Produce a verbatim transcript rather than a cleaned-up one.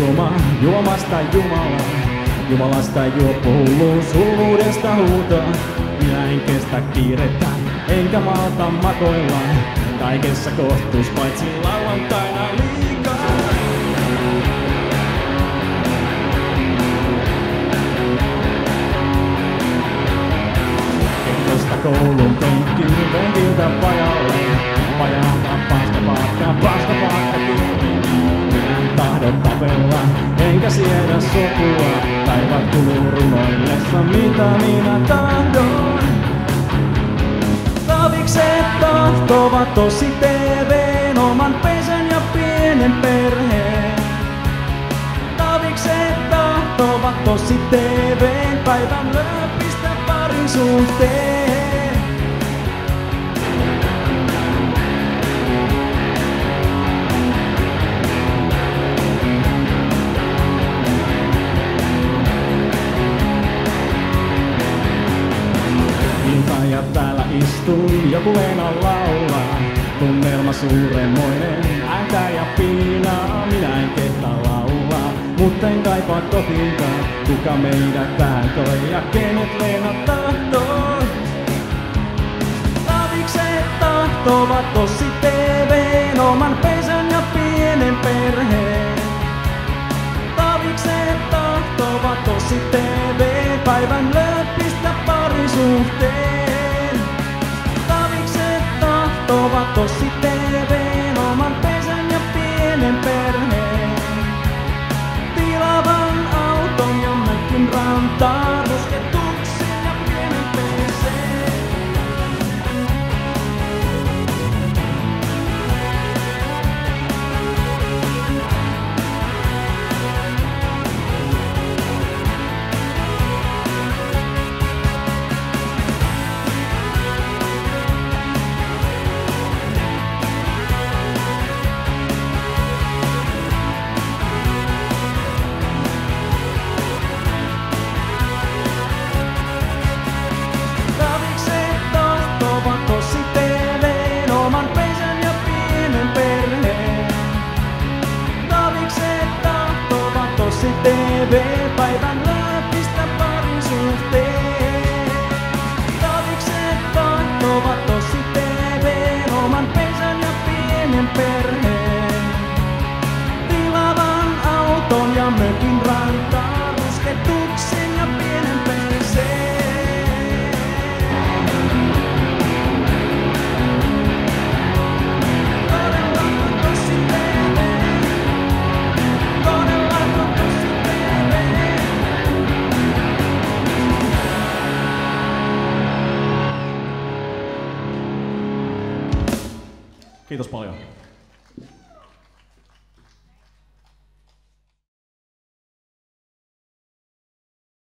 juoma, juomasta Jumala. Jumalasta juoppo hulluus, hulluudesta huuto. Minä en kestä kiirettä, enkä malta makoilla. Kaikessa kohtuus paitsi lauantaina liikaa. Kentosta koulun penkkiin, penkiltä pajalle. Pajalta paska paakka, paska paakka kiinni. Minä en tahdo tapella, enkä siedä sopua. Päivät kuluu runoillessa, mitä minä tahdon. Tavikset tahtovat tosi T V:n, oman pesän ja pienen perheen. Tavikset tahtovat tosi T V:n, päivän lööpistä parisuhteen. Ja täällä istun, joku Leena laulaa. Tunnelma suuremmoinen, ääntä ja piinaa. Minä en kehtaa laulaa, mutta en kaipaa kotiinkaan. Kuka meidät tähän toi ja kenet Leena tahtoo? Tavikset tahtovat tosi T V:n, oman pesän ja pienen perheen. Tavikset tahtovat tosi T V:n, päivän lööpistä parisuhteen. Tahtovat tosi T V:n, oman pesän ja pienen perheen. Tilavan auton ja mökin rantaan, rusketuksen ja pienen peseen. Tosi T V:n, oman pesän ja pienen perheen. Tavikset tahtovat tosi T V, päivän lööpistä parisuhteen. Tavikset tahtovat tosi T V:n, oman pesän ja pienen perheen. Tilavan auton ja mökin rantaan, rusketuksen ja pienen peseen. Kiitos paljon.